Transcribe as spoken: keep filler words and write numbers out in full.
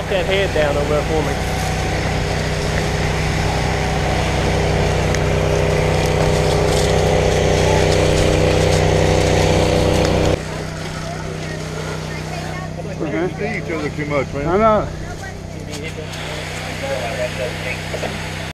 that head down over there for me. We see each other too much, man. I know.